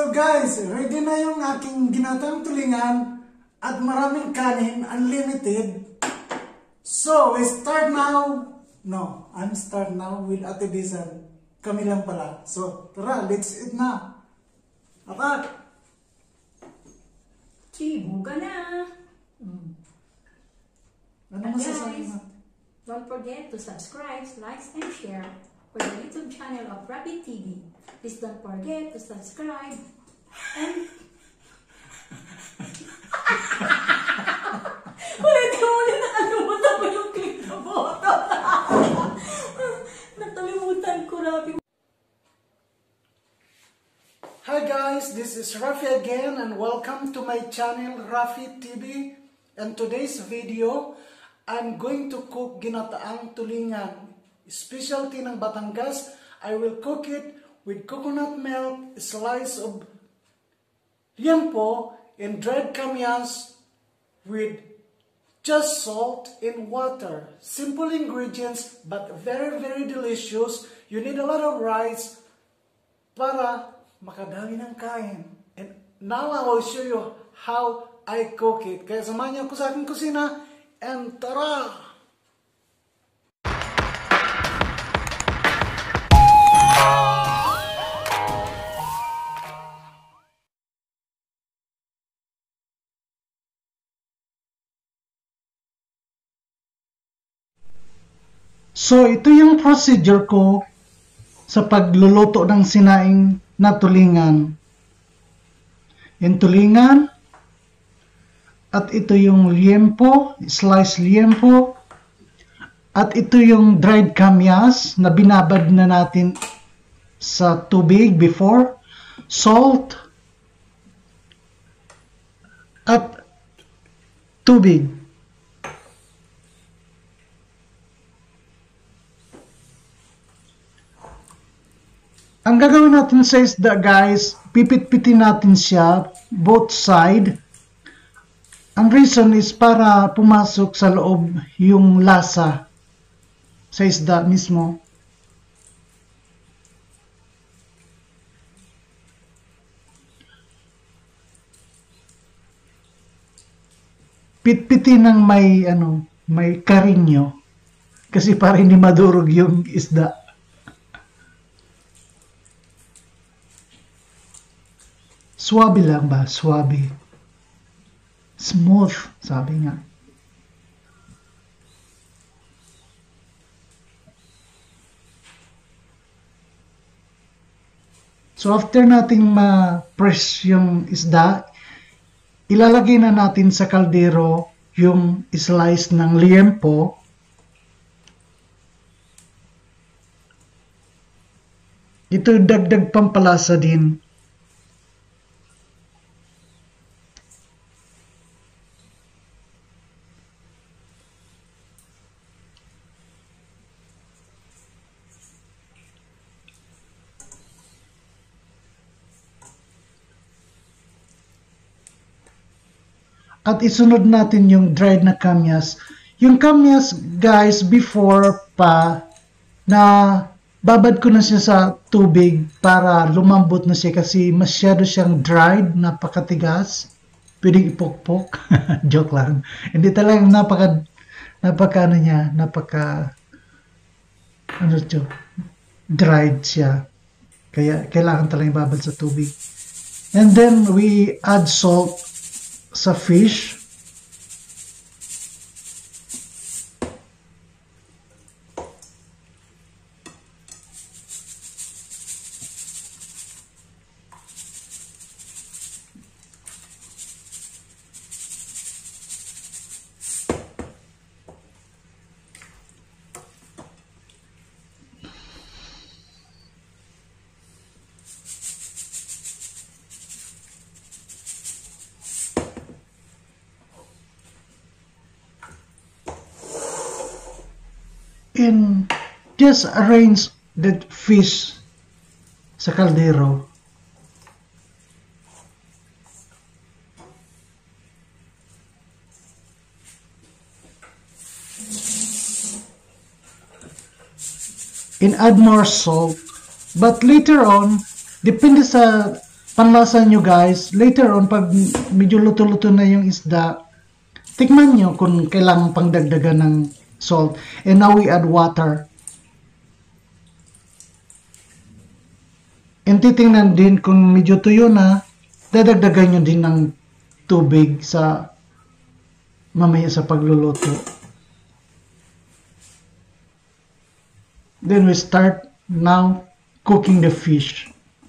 So guys, ready na yung aking ginatang tulingan at maraming kanin, unlimited. So, we start now. No, I'm start now with Ate Dizan. Kami lang pala. So, tara, let's eat na. Apat! Chibuga na! Ano masasabi natin? Don't forget to subscribe, like, and share for the YouTube channel of Rafi TV. Please don't forget to subscribe and... Ulit, nakalimutan ko yung click na button. Nakalimutan ko, Rafi. Hi guys, this is Rafi again and welcome to my channel Rafi TV. And today's video, I'm going to cook ginataang tulingan. Specialty ng Batangas. I will cook it with coconut milk, a slice of liempo, and dried kamyas with just salt and water. Simple ingredients but very delicious. You need a lot of rice para makadami ng kain. And now I will show you how I cook it. Kaya samahan niyo ako sa aking kusina and tara! So, ito yung procedure ko sa pagluluto ng sinaing na tulingan. Yung tulingan, at ito yung liempo, sliced liempo, at ito yung dried kamyas na binabad na natin sa tubig before, salt, at tubig. Ang gagawin natin sa isda guys, pipit-pitin natin siya, both side. Ang reason is para pumasok sa loob yung lasa sa isda mismo. Pit-pitin ng may karinyo kasi para hindi madurog yung isda. Swabe lang ba? Swabe. Smooth, sabi nga. So after nating ma-press yung isda, ilalagay na natin sa kaldero yung slice ng liempo. Ito dagdag pampalasa din. At isunod natin yung dried na kamyas. Yung kamyas, guys, before pa, na babad ko na siya sa tubig para lumambot na siya kasi masyado siyang dried, napakatigas. Pwedeng ipokpok. Joke lang. Hindi talagang dried siya. Kaya kailangan talagang babad sa tubig. And then we add salt sa fish. And just arrange the fish sa kaldero. And add more salt. But later on, depende sa panlasa nyo guys, later on pag medyo luto-luto na yung isda, tikman nyo kung kailangan pang dagdagan ng salt. And now we add water. And titingnan din kung medyo tuyo na, dadagdagan nyo din ng tubig sa mamaya sa pagluluto. Then we start now cooking the fish.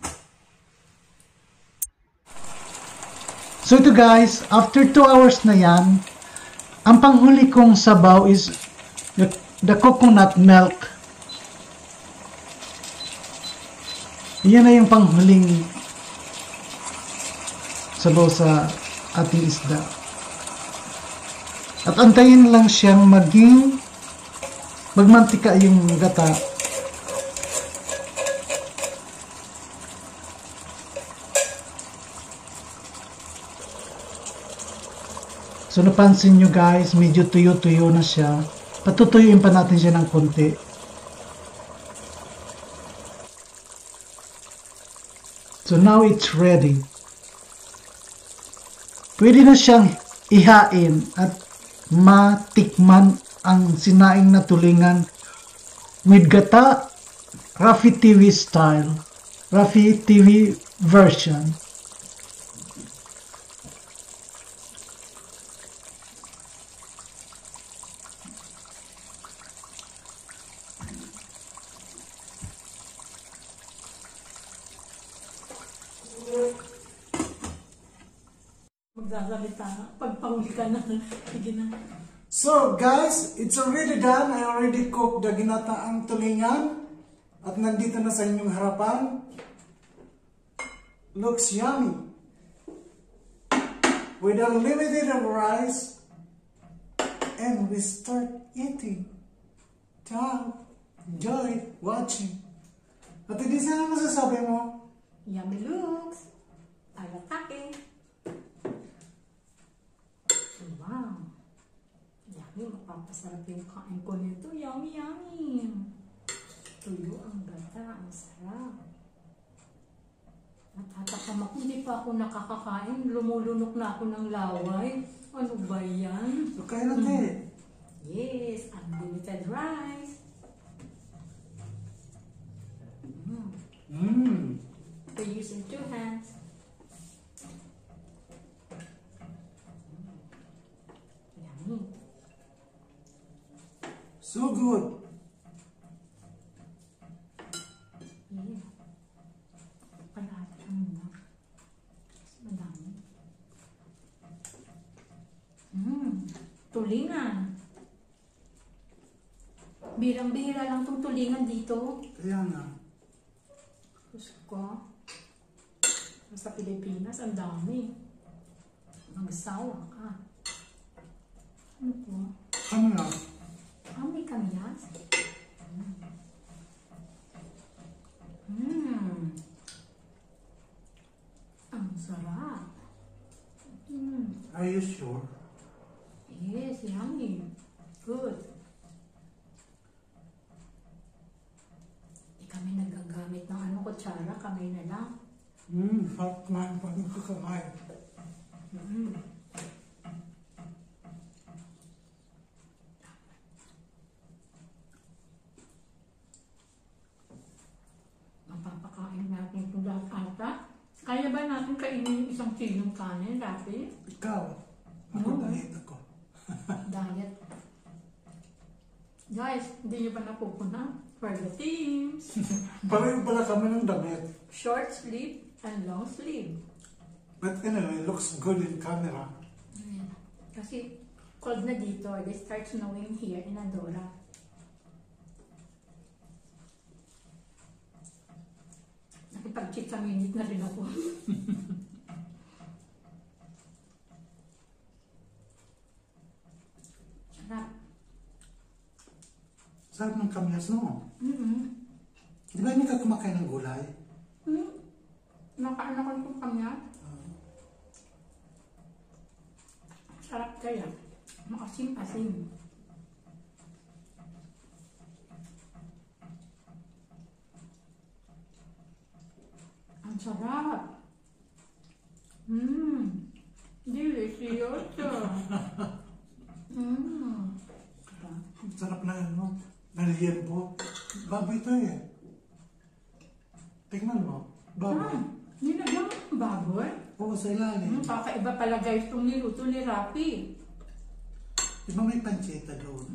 So ito guys, after 2 hours na yan, ang panghuli kong sabaw is the coconut milk. Yan na yung panghuling sabaw sa ating isda. At antayin lang siyang magmantika yung gata. So napansin nyo guys, medyo tuyo-tuyo na siya. Patutuyuin pa natin siya ng konti. So now it's ready. Pwede na siyang ihain at matikman ang sinaing na tulingan with gata, Rafi TV style, Rafi TV version. Magsasalita na. Pagpahuli ka na. Sige na. So guys, it's already done. I already cooked the ginataang tulingan. At nandito na sa inyong harapan. Looks yummy. With unlimited of rice. And we start eating. Ciao. Enjoy watching. At hindi sana masasabi mo? Yummy looks. Alatake. Wow. Yummy. Mapapasarap yung kain ko nito. Yummy, yummy. Tuyo ang gata. Ang sarap. Natatakam ako. Hindi pa ako nakakakain. Lumulunok na ako ng laway. Ano ba yan? So kaya natin. Yes. Unlimited rice. For using 2 hands. Yummy. So good. Yeah. Palagi ang madami. Tulingan. Birang-bira lang itong tulingan dito. Kaya nga. Gusto ko. Sa Pilipinas, ang dami. Magsawa ka. Ano po? Ano na? May kamyas. Ang sarap. Are you sure? Yes, yummy. Good. Di kami nagagamit ng kutsara. Kami na lang. Sarap na yung pag nagkakamain. Mapapakain natin itong lahat ata. Kaya ba natin kainin yung 1 kilong kanin, Rafi? Ikaw. Ako diet ako. Diet. Guys, hindi nyo ba napupunan? For the teams. Pareho pala kami ng damit. Short sleeve and long sleeve. But anyway, it looks good in camera. Kasi cold na dito. They start snowing here in Andorra. Nakipag-cheat sa minute na rin ako. Sarap. Sarap ng kamyas, no? Di ba hindi ka kumakain ng gulay? Nakain ako itong kamyas. Sarap kaya. Maasim-asim. Ang sarap. Delicioso. Diba? Ang sarap na ano, na liempo. Baboy ito eh. Tingnan mo, baboy. Nilagyan mo ng baboy? Oo, sa ilalim. Kakaiba pala guys itong niluto ni Rapi. Di ba may panceta doon?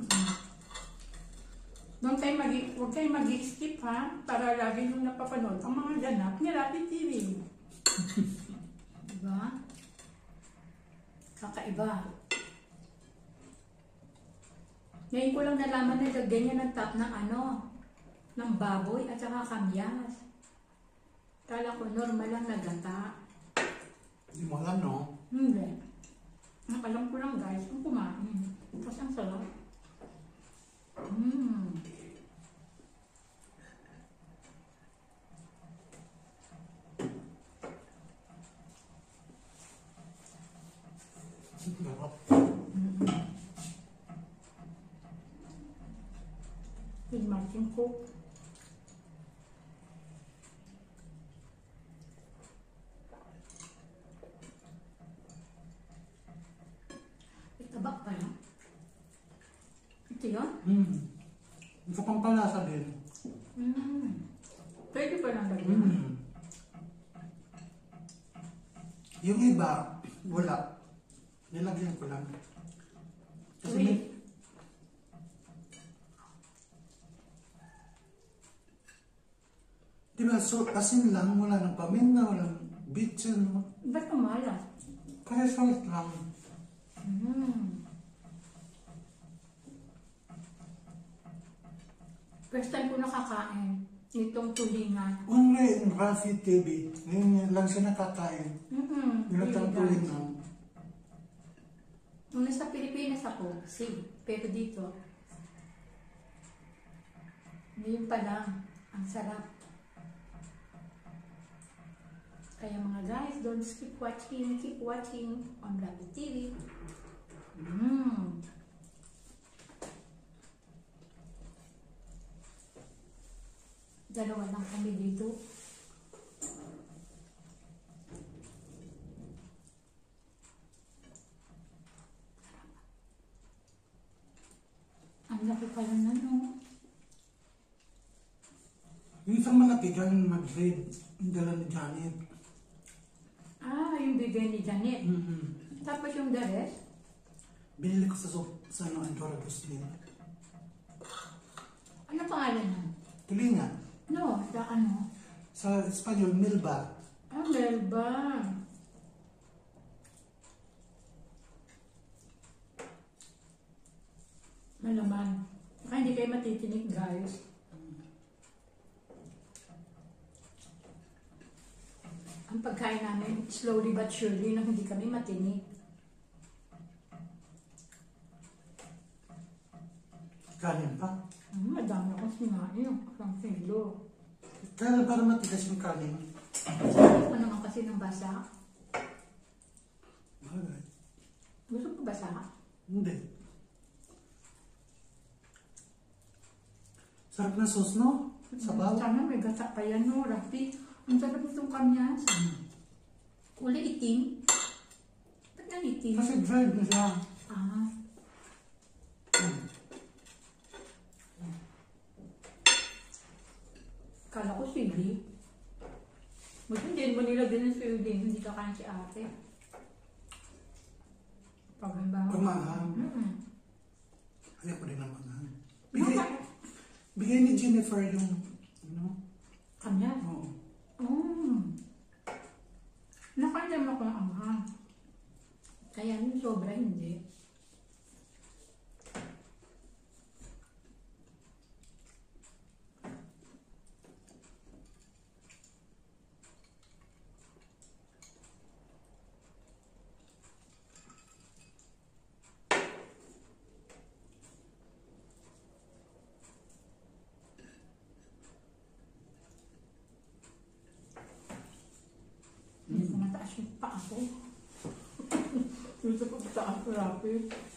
Huwag kayo mag-skip ha, para lagi nung napapanood ang mga ganap ni Rapi TV. Diba? Kakaiba. Ngayon ko lang nalaman na ganyan ang top ng ng baboy at saka kamyas. Kala ko normal lang na gata. Hindi mo alam, no? Hindi. Ang alam ko lang guys, kung kumain. Kasi ang sarap. Sarap. With Martin Cook. Tabak pa lang. Ito yun? Ito pang palasa din. Pwede pa lang lagyan. Yung iba, wala. Nilagyan ko lang. Kasi may... Diba, so, asin lang, wala ng paminta, walang bitsin. Ba't kumalat? Kaya salt lang. First time ko nakakain nitong tulingan. Only in Rafi TV, ngayon lang siya nakakain. Nilatang tulingan. Nung nasa Pilipinas ako, pero dito, ngayon pa lang, ang sarap. Kaya mga guys, don't skip watching, keep watching on Rapi TV. Dalawa lang kami dito. Ang laki pala na, no? Yung isang malatigan mag-red, yung dala ni Janet. Yung bigay ni Janet. Tapos yung the rest? Binili ko sa Andorra Agustin. Ano pangalan nun? Tulingan. No, sa ano? Sa Espanyol, Milba. Melba. Malaman. Baka hindi kayo matitinig, guys. Ang pagkain namin, slowly but surely, na hindi kami matinig. Kanin pa. Madami akong sinain. Ang kilo. Kaya para matigas yung kanin. Ano naman kasi ng basa? Bagay. Gusto ko basa? Hindi. Sarap na sauce, no? Sabaw. Sana may gata pa yan, no? Rapi. Ang sarap itong kamyas. Kulay itim. Ba't nang itim? Kasi dried na siya. Kala ko sili. Ba't hindi mo nila din ng sili? Hindi ka kain si ate. Paganda. Pagmahal. Ayaw ko din ang pagmahal. Bigay ni Jennifer yung, Kamyas? Oo. Nakailan ako ang anghang. Kaya yung sobra hindi. Hindi ko mataas yung paa ko. Gusto ko mataas ko, Rapi.